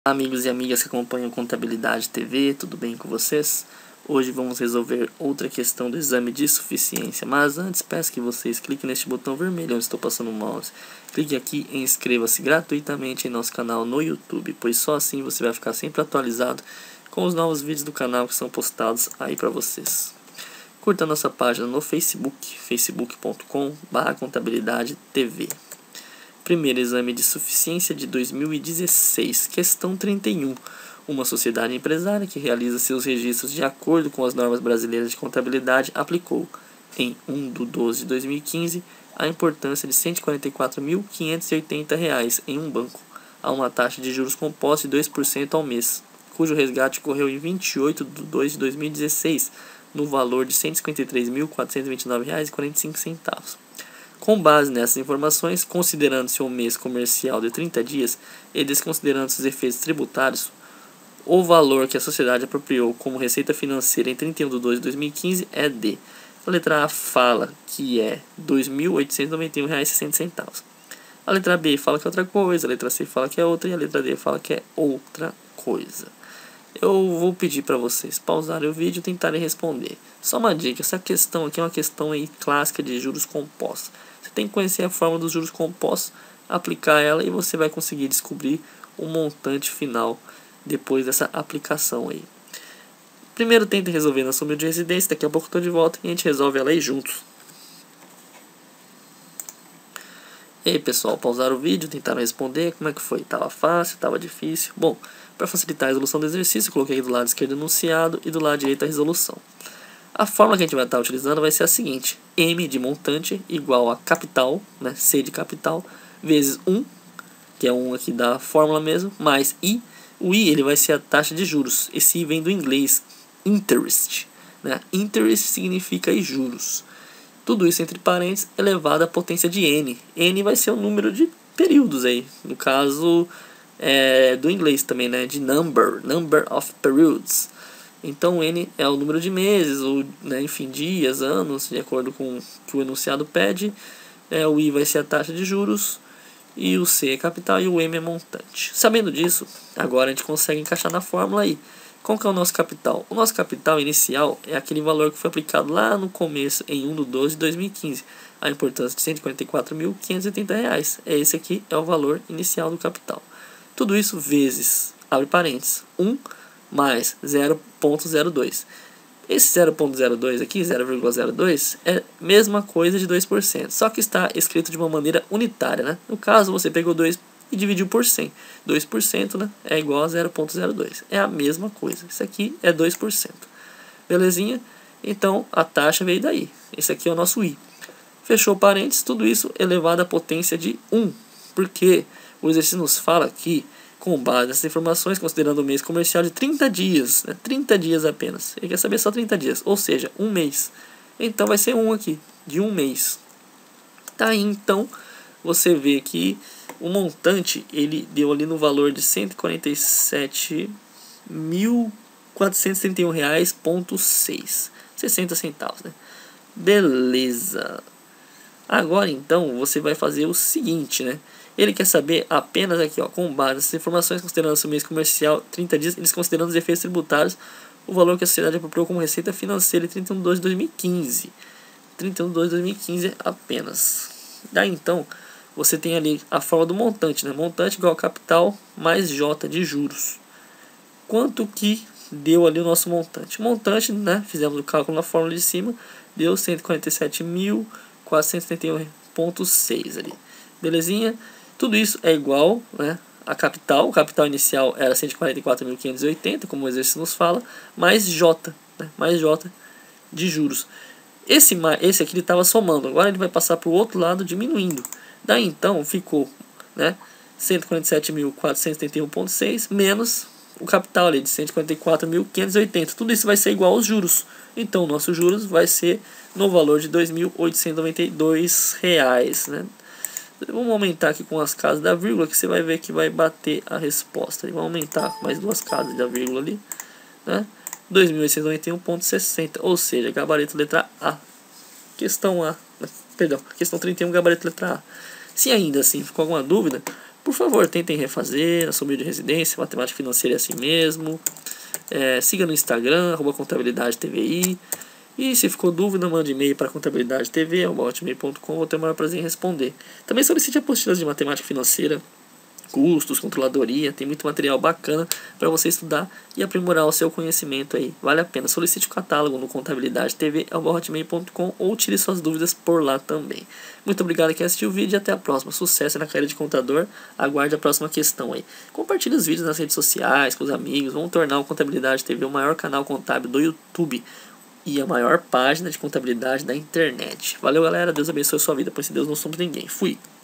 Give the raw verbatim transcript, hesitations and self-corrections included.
Amigos e amigas que acompanham Contabilidade T V, tudo bem com vocês? Hoje vamos resolver outra questão do exame de suficiência, mas antes peço que vocês cliquem neste botão vermelho onde estou passando o mouse. Clique aqui e inscreva-se gratuitamente em nosso canal no YouTube, pois só assim você vai ficar sempre atualizado com os novos vídeos do canal que são postados aí para vocês. Curta a nossa página no Facebook, facebook ponto com barra contabilidade T V. Primeiro exame de suficiência de dois mil e dezesseis, questão trinta e um. Uma sociedade empresária que realiza seus registros de acordo com as normas brasileiras de contabilidade aplicou, em um de doze de dois mil e quinze, a importância de cento e quarenta e quatro mil quinhentos e oitenta reais em um banco, a uma taxa de juros compostos de dois por cento ao mês, cujo resgate ocorreu em vinte e oito de dois de dois mil e dezesseis, no valor de cento e cinquenta e três mil quatrocentos e vinte e nove reais e quarenta e cinco centavos. Com base nessas informações, considerando-se um mês comercial de trinta dias e desconsiderando-se os efeitos tributários, o valor que a sociedade apropriou como receita financeira em trinta e um de dois de dois mil e quinze é de... A letra A fala que é dois mil oitocentos e noventa e um reais e sessenta centavos. A letra B fala que é outra coisa, a letra C fala que é outra e a letra D fala que é outra coisa. Eu vou pedir para vocês pausarem o vídeo e tentarem responder. Só uma dica, essa questão aqui é uma questão aí clássica de juros compostos. Você tem que conhecer a forma dos juros compostos, aplicar ela e você vai conseguir descobrir o montante final depois dessa aplicação aí. Primeiro tenta resolver na soma de residência, daqui a pouco eu estou de volta e a gente resolve ela aí juntos. E aí pessoal, pausaram o vídeo, tentaram responder, como é que foi? Tava fácil, tava difícil? Bom, para facilitar a resolução do exercício, eu coloquei do lado esquerdo enunciado e do lado direito a resolução. A fórmula que a gente vai estar utilizando vai ser a seguinte: M de montante igual a capital, né, C de capital, vezes um, que é um aqui da fórmula mesmo, mais I. O I ele vai ser a taxa de juros. Esse I vem do inglês interest, né? Interest significa aí juros. Tudo isso entre parênteses elevado à potência de N. N vai ser o número de períodos aí. No caso é, do inglês também, né? De number, number of periods. Então N é o número de meses, ou né, enfim, dias, anos, de acordo com o que o enunciado pede. É, o I vai ser a taxa de juros, e o C é capital e o M é montante. Sabendo disso, agora a gente consegue encaixar na fórmula aí. Qual que é o nosso capital? O nosso capital inicial é aquele valor que foi aplicado lá no começo, em um de doze de dois mil e quinze. A importância de cento e quarenta e quatro mil quinhentos e oitenta reais. É esse aqui, é o valor inicial do capital. Tudo isso vezes, abre parênteses, um mais zero vírgula zero dois. Esse zero vírgula zero dois aqui, zero vírgula zero dois, é a mesma coisa de dois por cento. Só que está escrito de uma maneira unitária, né? No caso, você pegou dois e dividiu por cem. dois por cento, né, é igual a zero vírgula zero dois. É a mesma coisa. Isso aqui é dois por cento. Belezinha? Então, a taxa veio daí. Esse aqui é o nosso I. Fechou parênteses, tudo isso elevado à potência de um. Porque o exercício nos fala aqui, com base nessas informações, considerando o mês comercial de trinta dias, né? trinta dias apenas. Ele quer saber só trinta dias, ou seja, um mês. Então vai ser um aqui, de um mês. Tá aí, então, você vê que o montante, ele deu ali no valor de cento e quarenta e sete mil quatrocentos e trinta e um reais e seis, sessenta centavos, né? Beleza. Agora, então, você vai fazer o seguinte, né? Ele quer saber apenas aqui, ó, com base nessas informações, considerando o mês comercial, trinta dias, eles considerando os efeitos tributários, o valor que a sociedade apropriou como receita financeira em trinta e um de doze de dois mil e quinze. trinta e um de doze de dois mil e quinze apenas. Daí, então, você tem ali a forma do montante, né? Montante igual a capital mais J de juros. Quanto que deu ali o nosso montante? Montante, né? Fizemos o cálculo na fórmula de cima, deu cento e quarenta e sete mil quatrocentos e setenta e um vírgula seis ali. Belezinha? Tudo isso é igual, né, a capital. O capital inicial era cento e quarenta e quatro mil quinhentos e oitenta, como o exercício nos fala, mais J, né, mais J de juros. Esse, esse aqui ele estava somando, agora ele vai passar para o outro lado diminuindo. Daí então ficou, né, cento e quarenta e sete mil quatrocentos e setenta e um vírgula seis menos o capital ali de cento e quarenta e quatro mil quinhentos e oitenta. Tudo isso vai ser igual aos juros. Então, nossos juros vai ser no valor de dois mil oitocentos e noventa e dois reais, né? Vamos aumentar aqui com as casas da vírgula, que você vai ver que vai bater a resposta. Vamos aumentar mais duas casas da vírgula ali, né? dois mil oitocentos e noventa e um vírgula sessenta, ou seja, gabarito letra A. Questão A, perdão, questão trinta e um, gabarito letra A. Se ainda assim ficou alguma dúvida, Por favor, tentem refazer na sua humilde residência. Matemática financeira é assim mesmo. É, siga no Instagram, arroba contabilidade T V I. E se ficou dúvida, mande e-mail para contabilidade T V, arroba hotmail ponto com. Vou ter o maior prazer em responder. Também solicite apostilas de matemática financeira, custos, controladoria. Tem muito material bacana para você estudar e aprimorar o seu conhecimento aí. Vale a pena. Solicite o catálogo no contabilidade T V, arroba hotmail ponto com, ou tire suas dúvidas por lá também. Muito obrigado a quem assistiu o vídeo e até a próxima. Sucesso na carreira de contador. Aguarde a próxima questão aí. Compartilhe os vídeos nas redes sociais, com os amigos. Vamos tornar o Contabilidade T V o maior canal contábil do YouTube e a maior página de contabilidade da internet. Valeu, galera. Deus abençoe a sua vida, pois sem Deus não somos ninguém. Fui!